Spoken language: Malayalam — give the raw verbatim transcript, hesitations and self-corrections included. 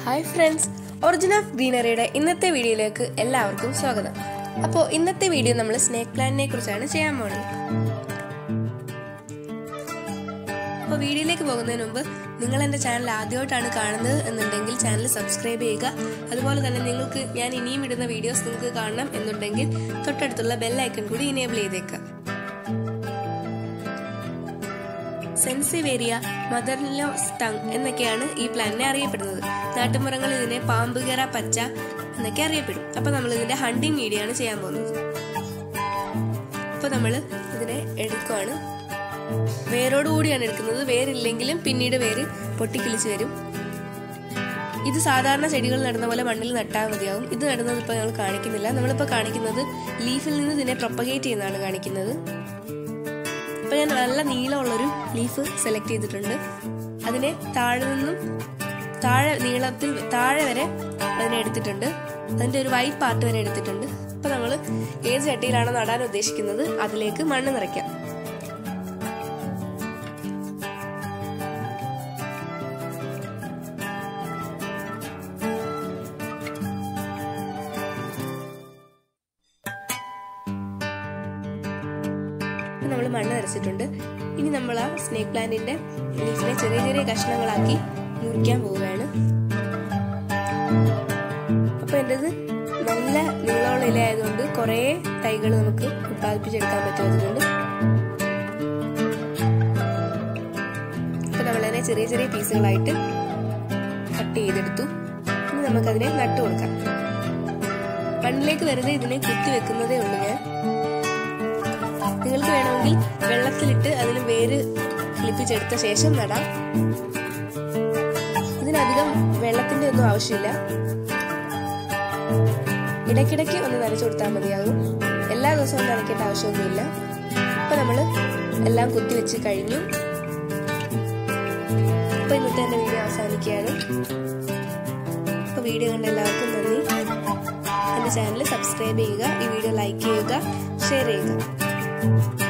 ഹായ് ഫ്രണ്ട്സ്, ഒറിജിൻ ഓഫ് ഗ്രീനറിയുടെ ഇന്നത്തെ വീഡിയോയിലേക്ക് എല്ലാവർക്കും സ്വാഗതം. അപ്പോൾ ഇന്നത്തെ വീഡിയോ നമ്മൾ സ്നേക്ക് പ്ലാന്റിനെ കുറിച്ചാണ് ചെയ്യാൻ പോകുന്നത്. അപ്പോൾ വീഡിയോയിലേക്ക് പോകുന്നതിന് മുമ്പ് നിങ്ങൾ എൻ്റെ ചാനൽ ആദ്യമായിട്ടാണ് കാണുന്നത് എന്നുണ്ടെങ്കിൽ ചാനൽ സബ്സ്ക്രൈബ് ചെയ്യുക. അതുപോലെ തന്നെ നിങ്ങൾക്ക് ഞാൻ ഇനിയും ഇടുന്ന വീഡിയോസ് നിങ്ങൾക്ക് കാണണം എന്നുണ്ടെങ്കിൽ തൊട്ടടുത്തുള്ള ബെൽ ഐക്കൺ കൂടി ഇനേബിൾ ചെയ്തേക്കുക. സെൻസിവേരിയ മദർലോ സ്റ്റങ് എന്നൊക്കെയാണ് ഈ പ്ലാന്റിനെ അറിയപ്പെടുന്നത്. നാട്ടുമ്പുറങ്ങൾ ഇതിനെ പാമ്പുകേറ പച്ച എന്നൊക്കെ അറിയപ്പെടും. അപ്പൊ നമ്മൾ ഇതിന്റെ ഹണ്ടിങ് വീഡിയോ ആണ് ചെയ്യാൻ പോകുന്നത്. അപ്പൊ നമ്മൾ ഇതിനെ എടുക്കുവാണ്. വേരോട് കൂടിയാണ് എടുക്കുന്നത്. വേരില്ലെങ്കിലും പിന്നീട് വേര് പൊട്ടിക്കിളിച്ച് വരും. ഇത് സാധാരണ ചെടികൾ നടുന്ന പോലെ മണ്ണിൽ നട്ടാൽ മതിയാവും. ഇത് നടുന്നത് ഇപ്പൊ ഞങ്ങൾ കാണിക്കുന്നില്ല. നമ്മളിപ്പോ കാണിക്കുന്നത് ലീഫിൽ നിന്ന് ഇതിനെ പ്രൊപ്പഗേറ്റ് ചെയ്യുന്നതാണ് കാണിക്കുന്നത്. അപ്പൊ ഞാൻ നല്ല നീളമുള്ളൊരു ലീഫ് സെലക്ട് ചെയ്തിട്ടുണ്ട്. അതിനെ താഴെ നിന്നും താഴെ നീളത്തിൽ താഴെ വരെ അതിനെ എടുത്തിട്ടുണ്ട്. അതിന്റെ ഒരു വൈറ്റ് പാർട്ട് വരെ എടുത്തിട്ടുണ്ട്. അപ്പൊ നമ്മൾ ഏത് ചട്ടിയിലാണോ നടാൻ ഉദ്ദേശിക്കുന്നത് അതിലേക്ക് മണ്ണ് നിറയ്ക്കാം. നമ്മൾ മണ്ണ് നിറച്ചിട്ടുണ്ട്. ഇനി നമ്മൾ ആ സ്നേക്ക് പ്ലാന്റിന്റെ ലീഫിനെ ചെറിയ ചെറിയ കഷ്ണങ്ങളാക്കി മുറിക്കാൻ പോവുകയാണ്. അപ്പൊ എന്റേത് നല്ല നീളമുള്ള ഇല ആയതുകൊണ്ട് കുറെ തൈകൾ നമുക്ക് ഉത്പാദിപ്പിച്ചെടുക്കാൻ പറ്റും. അതുകൊണ്ട് അപ്പൊ നമ്മളതിനെ ചെറിയ ചെറിയ പീസുകളായിട്ട് കട്ട് ചെയ്തെടുത്തു. ഇനി നമുക്കതിനെ നട്ടു കൊടുക്കാം. മണ്ണിലേക്ക് വെറുതെ ഇതിനെ കുത്തി വെക്കുന്നതേ ഉള്ളൂ ഞാൻ. നിങ്ങൾക്ക് വേണമെങ്കിൽ വെള്ളത്തിലിട്ട് അതിന് വേര് കിളിപ്പിച്ചെടുത്ത ശേഷം നടാം. ഇതിനധികം വെള്ളത്തിന്റെ ഒന്നും ആവശ്യമില്ല. ഇടയ്ക്കിടയ്ക്ക് ഒന്ന് നനച്ചു കൊടുത്താൽ മതിയാകും. എല്ലാ ദിവസവും നനയ്ക്കേണ്ട ആവശ്യമൊന്നുമില്ല. അപ്പൊ നമ്മള് എല്ലാം കുത്തിവെച്ച് കഴിഞ്ഞു. അപ്പൊ ഇന്നത്തെ എന്റെ വീഡിയോ അവസാനിക്കുകയാണ്. അപ്പൊ വീഡിയോ കണ്ട എല്ലാവർക്കും നന്ദി. എന്റെ ചാനൽ സബ്സ്ക്രൈബ് ചെയ്യുക, ഈ വീഡിയോ ലൈക്ക് ചെയ്യുക, ഷെയർ ചെയ്യുക.